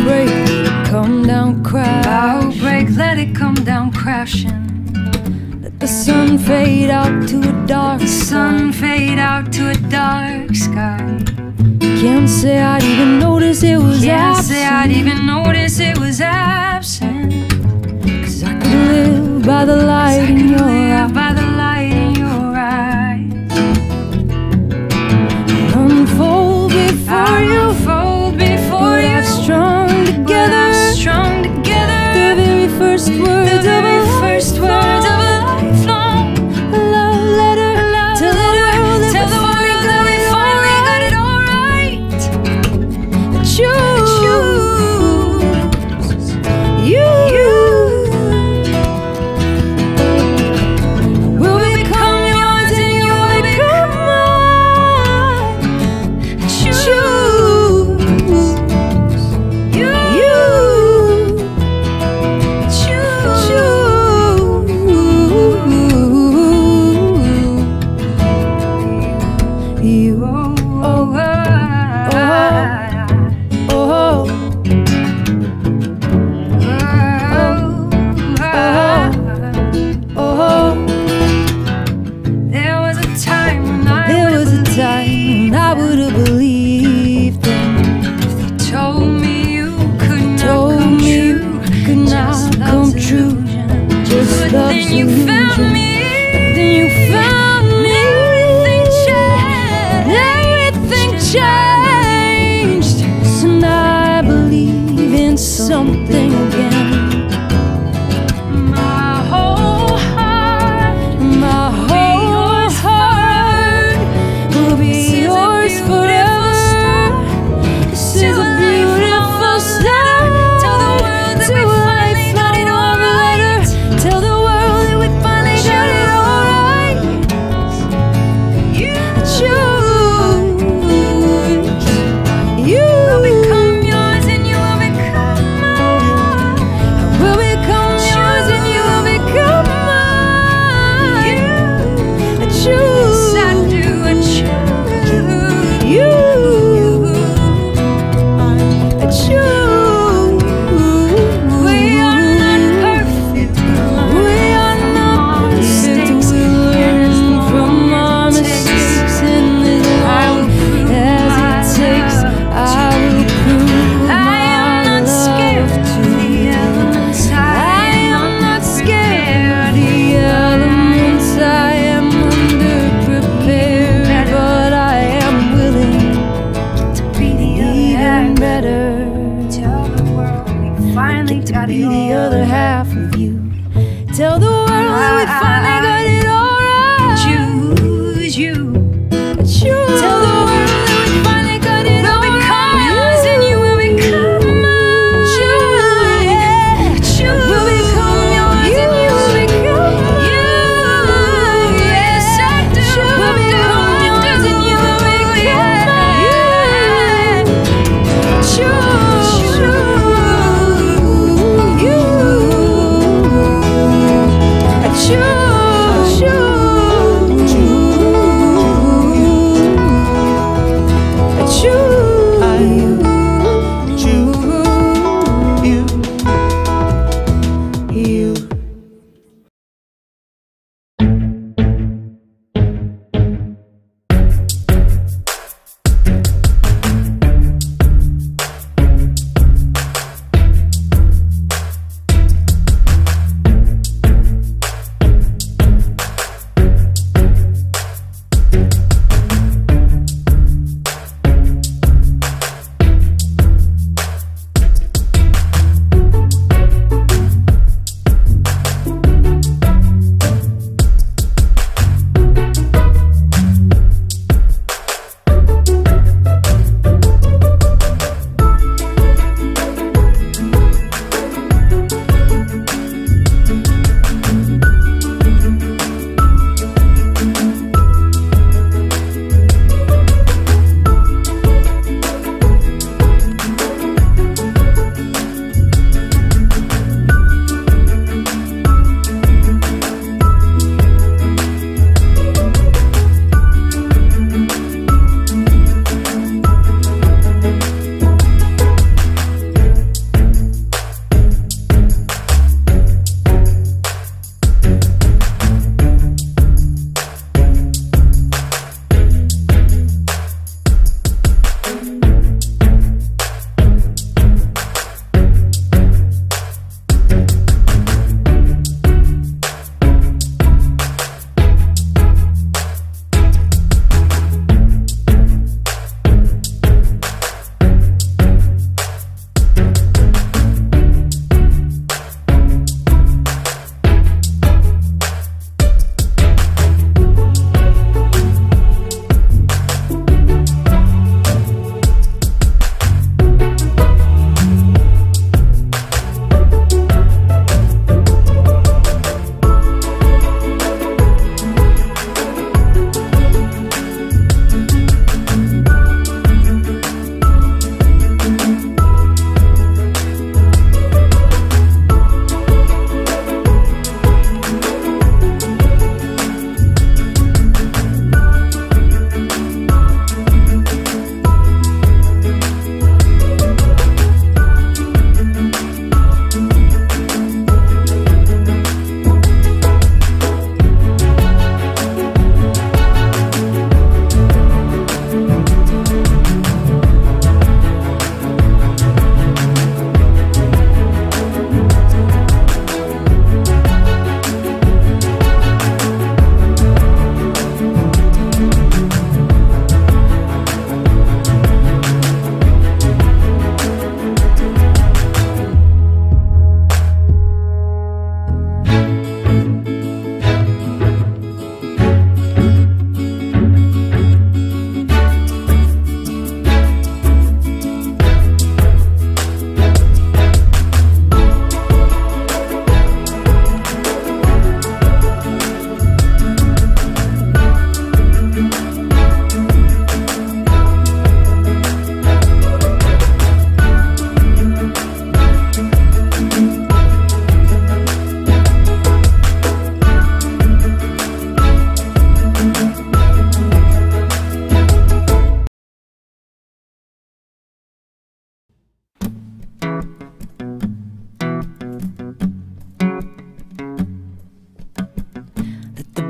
break, let it come down crashing. Bow break, let it come down crashing. Let the sun fade out to a dark sun fade out to a dark sky. Can't say I'd even notice it was Can't absent. say I'd even notice it was absent. 'Cause I could live by the light in your eyes. By the light in your eyes. Unfold before you. Unfold before But you. I've strung together. Strung together. The very first words The very of a first words of a lifelong love letter. Tell the world that tell the world that we finally got it all right. Choose you. Will become yours and you will become mine. Choose you. You. Oh, there was a time when I would have believed them. if they told me you could not Told come me true, could not just come love's true. illusion. Just But love's then you illusion. found me. Then you found me. Everything changed. Everything changed. So now I believe in something again. My whole heart My whole heart will be yours forever. This is a beautiful start. Tell the world that we finally got it all right. Tell the world that we finally got it all right. You Choose you. will become yours and you will become mine.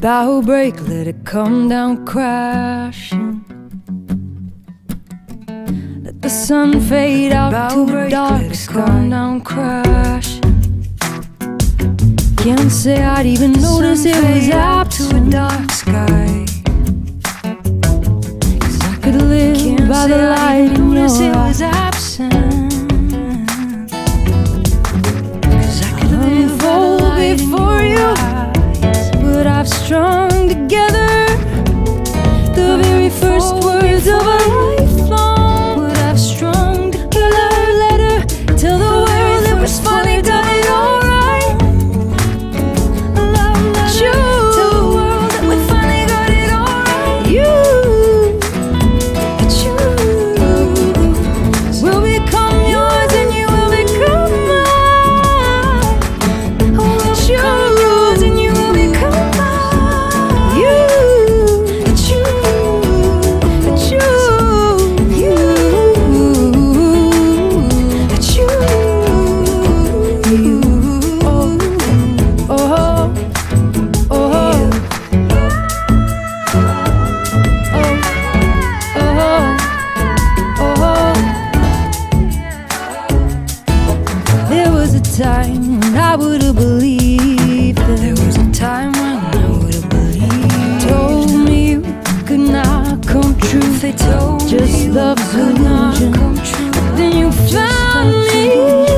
bow break, let it come down crashing. Let the sun fade out to a dark sky. Come down crashing. Can't say I'd even notice it was absent to a dark sky. 'Cause I could live by the light in your eyes. It was absent. 'Cause I could live by the light before you. But I've strung together the very first words of a lifelong. But I've strung together a letter, tell the world that we're finally done it alright. A love letter, tell the world that we finally got it alright. You will become yours and you will become mine. Will become yours and you will become mine. You There was a time when I would have believed that. There was a time when I would have believed. Told me you could not come true. They told just love's illusion. Then you found me.